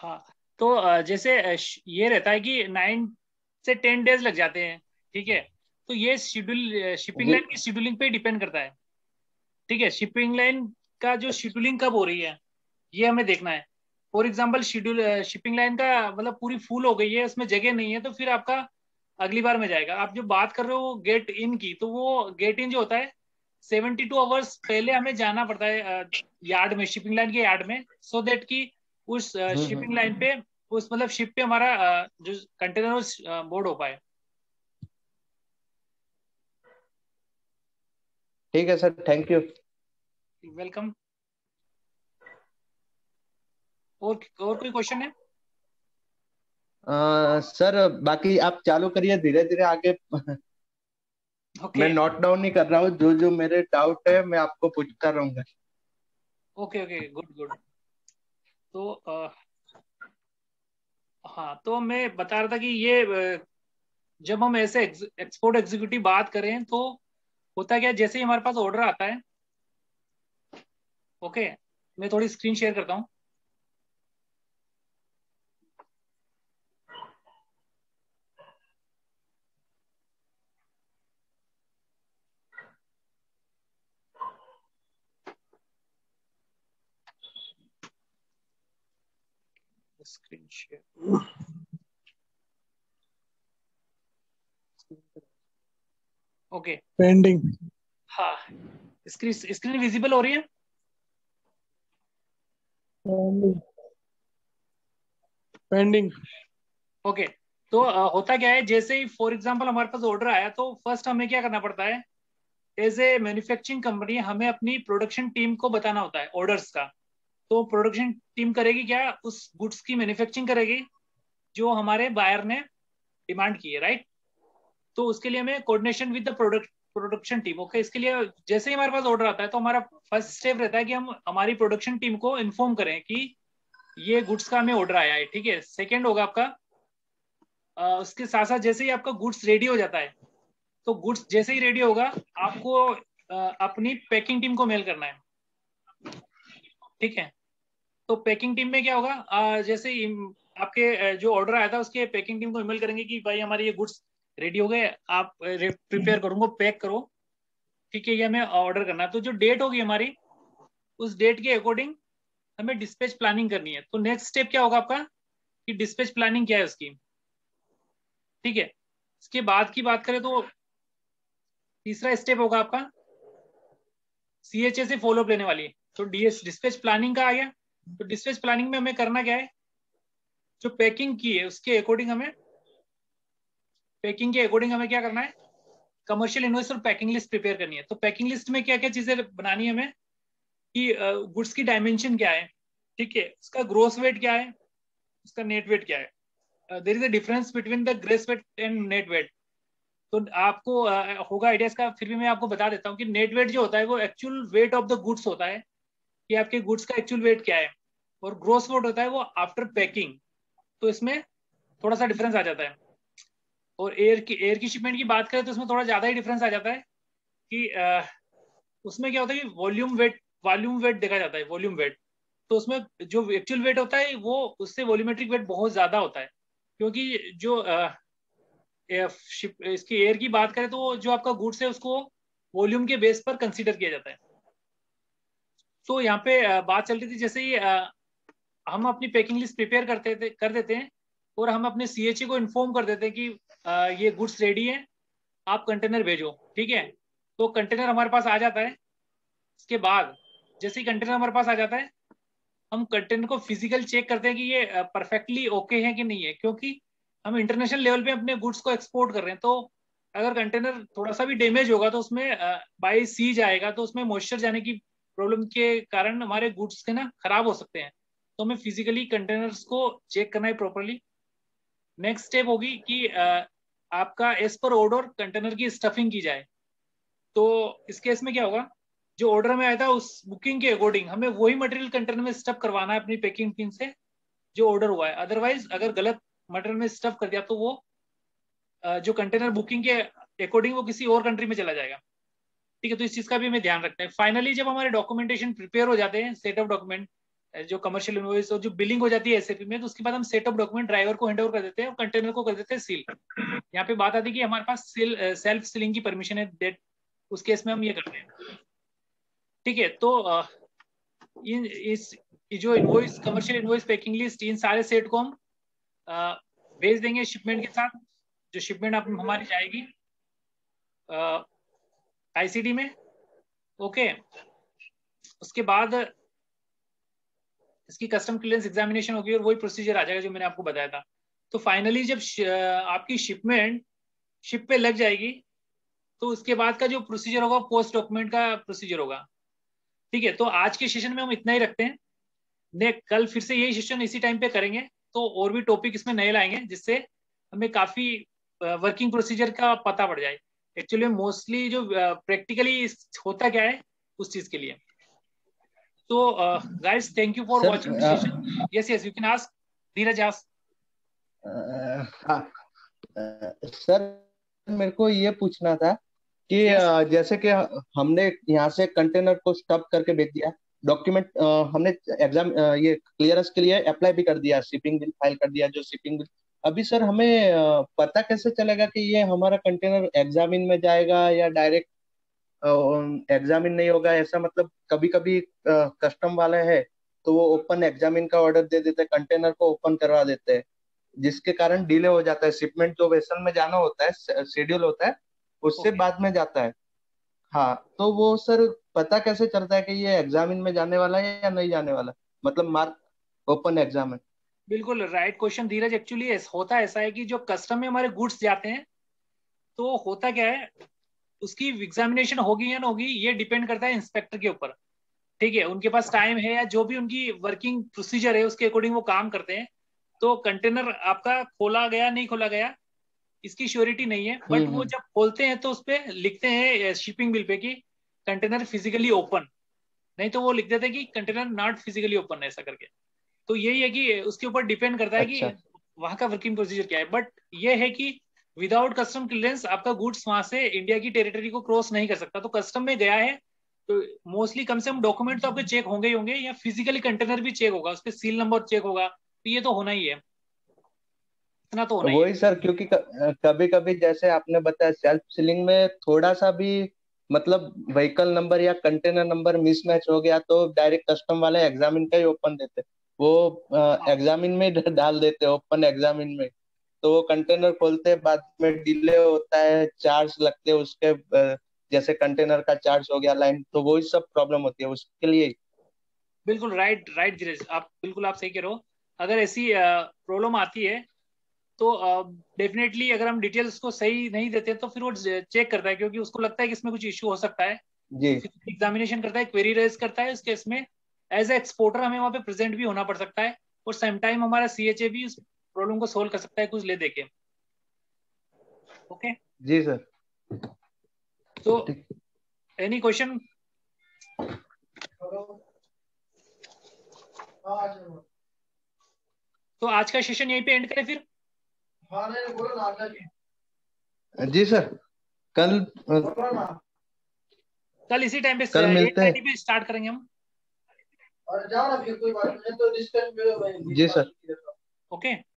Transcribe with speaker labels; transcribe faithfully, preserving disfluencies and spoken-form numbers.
Speaker 1: हाँ, तो अ, जैसे अ, श- ये रहता है कि नाइन से टेन डेज लग जाते हैं, ठीक है। तो ये शेड्यूल शिपिंग
Speaker 2: जी।
Speaker 1: लाइन की शेड्यूलिंग पे डिपेंड करता है, ठीक है। शिपिंग लाइन का जो शेड्यूलिंग कब हो रही है ये हमें देखना है। For example schedule shipping line का मतलब पूरी फुल हो गई है, उसमें जगह नहीं है, तो फिर आपका अगली बार में जाएगा। आप जो बात कर रहे हो गेट इन की, तो वो गेट इन जो होता है सेवेंटी टू आवर्स पहले हमें जाना पड़ता है यार्ड में, शिपिंग लाइन के यार्ड में, सो देट कि उस
Speaker 2: हम्म
Speaker 1: शिपिंग
Speaker 2: हम्म।
Speaker 1: लाइन पे, उस मतलब शिप पे हमारा अ, जो कंटेनर उस बोर्ड हो पाए।
Speaker 2: ठीक है सर, थैंक यू।
Speaker 1: वेलकम। और और कोई क्वेश्चन है?
Speaker 2: सर बाकी आप चालू करिए, धीरे धीरे आगे। मैं
Speaker 1: ओके
Speaker 2: नोट डाउन नहीं कर रहा हूँ, जो जो मेरे डाउट है मैं आपको पूछता रहूंगा।
Speaker 1: Okay okay, good good. तो अ, हाँ, तो मैं बता रहा था कि ये अ, जब हम ऐसे एक्सपोर्ट एग्जीक्यूटिव बात करें तो होता क्या है, जैसे ही हमारे पास ऑर्डर आता है, ओके, मैं थोड़ी स्क्रीन शेयर करता हूँ। Screen share, okay.
Speaker 3: पेंडिंग।
Speaker 1: हाँ, स्क्रीन स्क्रीन विजिबल हो रही है?
Speaker 3: पेंडिंग।
Speaker 1: ओके। तो अ, होता क्या है, जैसे ही फॉर एग्जांपल हमारे पास ऑर्डर आया, तो फर्स्ट हमें क्या करना पड़ता है, एज ए मैन्युफैक्चरिंग कंपनी हमें अपनी प्रोडक्शन टीम को बताना होता है ऑर्डर्स का। तो प्रोडक्शन टीम करेगी क्या, उस गुड्स की मैन्युफैक्चरिंग करेगी जो हमारे बायर ने डिमांड की है, राइट। तो उसके लिए हमें coordination with the product production team, okay. इसके लिए जैसे ही हमारे पास ऑर्डर आता है, तो हमारा फर्स्ट स्टेप रहता है कि हम हमारी प्रोडक्शन टीम को इन्फॉर्म करें कि ये गुड्स का हमें ऑर्डर आया है, ठीक है। सेकेंड होगा आपका, अ, उसके साथ साथ जैसे ही आपका गुड्स रेडी हो जाता है, तो गुड्स जैसे ही रेडी होगा, आपको अ, अपनी पैकिंग टीम को मेल करना है, ठीक है। तो पैकिंग टीम में क्या होगा, अ, जैसे ही आपके अ, जो ऑर्डर आया था उसके पैकिंग टीम को ईमेल करेंगे कि भाई हमारे ये गुड्स रेडी हो गए, आप प्रिपेयर करूंगा, पैक करो, ठीक है, ये हमें ऑर्डर करना है। तो जो डेट होगी हमारी, उस डेट के अकॉर्डिंग हमें डिस्पैच प्लानिंग करनी है। तो नेक्स्ट स्टेप क्या होगा आपका, कि डिस्पैच प्लानिंग क्या है उसकी, ठीक है। इसके बाद की बात करें तो तीसरा स्टेप होगा आपका सीएचए से फॉलोअप लेने वाली है। तो डीएस डिस्पैच प्लानिंग का आ गया। तो डिस्पैच प्लानिंग में हमें करना क्या है, जो पैकिंग की है उसके अकॉर्डिंग हमें पैकिंग के अकॉर्डिंग हमें क्या करना है, कमर्शियल इनवॉइस और पैकिंग लिस्ट प्रिपेयर करनी है। तो पैकिंग लिस्ट में क्या क्या चीजें बनानी है हमें, कि गुड्स की डायमेंशन क्या है, ठीक है, उसका ग्रोस वेट क्या है, उसका नेट वेट क्या है। There is a difference between the gross weight and net weight. तो आपको uh, होगा आइडिया इसका, फिर भी मैं आपको बता देता हूँ कि नेट वेट जो होता है वो actual weight of the goods होता है, कि आपके गुड्स का एक्चुअल वेट क्या है। और ग्रोस वेट होता है वो आफ्टर पैकिंग। तो इसमें थोड़ा सा डिफरेंस आ जाता है। और एयर की एयर की शिपमेंट की बात करें तो उसमें थोड़ा ज्यादा ही डिफरेंस आ जाता है, कि uh, उसमें क्या होता है कि वॉल्यूम वेट वॉल्यूम वेट देखा जाता है, वॉल्यूम वेट। तो उसमें जो एक्चुअल वेट होता है वो उससे वॉल्यूमेट्रिक वेट बहुत ज्यादा होता है, क्योंकि जो अ, शिप इसकी एयर की बात करें तो जो आपका गुड्स है उसको वॉल्यूम के बेस पर कंसीडर किया जाता है। तो यहाँ पे अ, बात चल रही थी, जैसे ही अ, हम अपनी पैकिंग लिस्ट प्रिपेयर करते थे कर देते हैं, और हम अपने सीएचए को इन्फॉर्म कर देते हैं कि अ, ये गुड्स रेडी है, आप कंटेनर भेजो, ठीक है। तो कंटेनर हमारे पास आ जाता है। इसके बाद जैसे ही कंटेनर हमारे पास आ जाता है, हम कंटेनर को फिजिकल चेक करते हैं कि ये परफेक्टली ओके है कि नहीं है, क्योंकि हम इंटरनेशनल लेवल पे अपने गुड्स को एक्सपोर्ट कर रहे हैं। तो अगर कंटेनर थोड़ा सा भी डैमेज होगा तो उसमें बाई सी जाएगा, तो उसमें मॉइस्चर जाने की प्रॉब्लम के कारण हमारे गुड्स के ना खराब हो सकते हैं। तो हमें फिजिकली कंटेनर्स को चेक करना है प्रॉपरली। नेक्स्ट स्टेप होगी कि अ, आपका एज पर ऑर्डर कंटेनर की स्टफिंग की जाए। तो इस केस में क्या होगा, जो ऑर्डर में आया था उस बुकिंग के अकॉर्डिंग हमें वही मटेरियल कंटेनर में स्टफ करवाना है अपनी पैकिंग टीम से, जो ऑर्डर हुआ है। अदरवाइज अगर गलत मटेरियल में स्टफ कर दिया तो वो अ, जो कंटेनर बुकिंग के अकॉर्डिंग वो किसी और कंट्री में चला जाएगा, ठीक है। तो इस चीज का भी हमें ध्यान रखना है। फाइनली जब हमारे डॉक्यूमेंटेशन प्रिपेयर हो जाते हैं, सेट ऑफ डॉक्यूमेंट जो कमर्शियल इनवॉइस और जो बिलिंग हो जाती है एसएपी में, तो उसके बाद हम सेट ऑफ डॉक्यूमेंट ड्राइवर को हैंड ओवर कर देते हैं और कंटेनर को कर देते हैं सील। यहाँ पे बात आती है कि हमारे पास सील सेल्फ सीलिंग की परमिशन है, डेट उस केस में हम ये करते हैं। ठीक है, तो uh, इन इस जो invoice commercial invoice packing list, इन सारे सेट को हम uh, भेज देंगे शिपमेंट के साथ। जो शिपमेंट आप हमारी जाएगी आईसीडी में। ओके, उसके बाद इसकी कस्टम क्लियरेंस एग्जामिनेशन होगी और वही प्रोसीजर आ जाएगा जो मैंने आपको बताया था। तो फाइनली जब आपकी शिपमेंट शिप पे लग जाएगी तो उसके बाद का जो प्रोसीजर होगा पोस्ट डॉक्यूमेंट का प्रोसीजर होगा। ठीक है, तो आज के सेशन में हम इतना ही रखते हैं। ने कल फिर से यही सेशन इसी टाइम पे करेंगे, तो और भी टॉपिक इसमें नए लाएंगे जिससे हमें काफी वर्किंग प्रोसीजर का पता पड़ जाए। एक्चुअली मोस्टली जो प्रैक्टिकली होता क्या है उस चीज के लिए। तो guys, thank you for watching this session. Yes yes, you can ask Dheeraj, ask.
Speaker 2: हाँ सर, मेरे को ये पूछना था कि
Speaker 1: Yes.
Speaker 2: अ, जैसे कि हमने यहाँ से कंटेनर को स्टफ करके भेज दिया, डॉक्यूमेंट हमने एग्जाम ये क्लियरेंस के लिए अप्लाई भी कर दिया, शिपिंग बिल फाइल कर दिया, जो शिपिंग बिल। अभी सर हमें अ, पता कैसे चलेगा कि ये हमारा कंटेनर एग्जामिन में जाएगा या डायरेक्ट एग्जामिन नहीं होगा? ऐसा मतलब कभी कभी कस्टम वाले हैं तो वो ओपन एग्जामिन का ऑर्डर दे देते हैं, कंटेनर को ओपन करवा देते हैं, जिसके कारण डिले हो जाता है। शिपमेंट जो वेसल में जाना होता है, शेड्यूल होता है, उससे
Speaker 1: Okay.
Speaker 2: बाद में जाता है। हाँ, तो वो सर पता कैसे चलता है कि ये एग्जामिन में जाने वाला है या नहीं जाने वाला, मतलब मार्क ओपन एग्जाम है?
Speaker 1: बिल्कुल राइट क्वेश्चन धीरज। एक्चुअली होता ऐसा है कि जो कस्टम में हमारे गुड्स जाते हैं, तो होता क्या है, उसकी एग्जामिनेशन होगी या ना होगी ये डिपेंड करता है इंस्पेक्टर के ऊपर। ठीक है, उनके पास टाइम है या जो भी उनकी वर्किंग प्रोसीजर है उसके अकॉर्डिंग वो काम करते हैं। तो कंटेनर आपका खोला गया नहीं खोला गया इसकी श्योरिटी नहीं है,
Speaker 2: हम्म
Speaker 1: बट वो
Speaker 2: हम्म।
Speaker 1: जब खोलते हैं तो उस पर लिखते हैं शिपिंग बिल पे कि कंटेनर फिजिकली ओपन, नहीं तो वो लिख देते हैं कि कंटेनर नॉट फिजिकली ओपन, ऐसा करके। तो यही है कि उसके ऊपर डिपेंड करता है
Speaker 2: अच्छा
Speaker 1: कि वहां का वर्किंग प्रोसीजर क्या है। बट ये है कि विदाउट कस्टम क्लियरेंस आपका गुड्स वहां से इंडिया की टेरिटरी को क्रॉस नहीं कर सकता। तो कस्टम में गया है तो मोस्टली कम से कम डॉक्यूमेंट तो आपके चेक होंगे ही होंगे, या फिजिकली कंटेनर भी चेक होगा, उस पर सील नंबर चेक होगा, तो ये तो होना ही है, इतना तो होना ही है।
Speaker 2: वही सर, क्योंकि कभी कभी जैसे आपने बताया सेल्फ सीलिंग में थोड़ा सा भी मतलब व्हीकल नंबर या कंटेनर नंबर मिसमैच हो गया तो डायरेक्ट कस्टम वाले एग्जामिन का ही ओपन देते, वो एग्जामिन में ही डाल देते, ओपन एग्जामिन में। तो वो कंटेनर खोलते बाद में डिले होता है, चार्ज लगते हैं उसके, अ, जैसे कंटेनर का चार्ज हो गया लाइन, तो वही सब प्रॉब्लम होती है उसके लिए।
Speaker 1: बिल्कुल राइट राइट धीरज, आप बिल्कुल आप सही कह रहे हो। अगर ऐसी प्रॉब्लम आती है तो डेफिनेटली अगर हम डिटेल्स को सही नहीं देते तो फिर वो चेक करता है, क्योंकि उसको लगता है कि इसमें कुछ इश्यू हो सकता है।
Speaker 2: जी
Speaker 1: एग्जामिनेशन करता है, क्वेरी रेज करता है, उस केस में एज ए एक्सपोर्टर हमें वहां पे प्रेजेंट भी होना पड़ सकता है, और सेम टाइम हमारा सीएचए भी उस प्रॉब्लम को सोल्व कर सकता है कुछ ले देके। ओके,
Speaker 2: जी सर।
Speaker 1: तो
Speaker 2: ठीक।
Speaker 1: Any question? तो आज का सेशन यहीं पे एंड करें फिर?
Speaker 2: जी सर, कल
Speaker 1: कल इसी टाइम पे
Speaker 2: कल
Speaker 1: एट
Speaker 2: मिलते हैं।
Speaker 1: थर्टी पे स्टार्ट करेंगे हम।
Speaker 2: जी सर।
Speaker 1: ओके।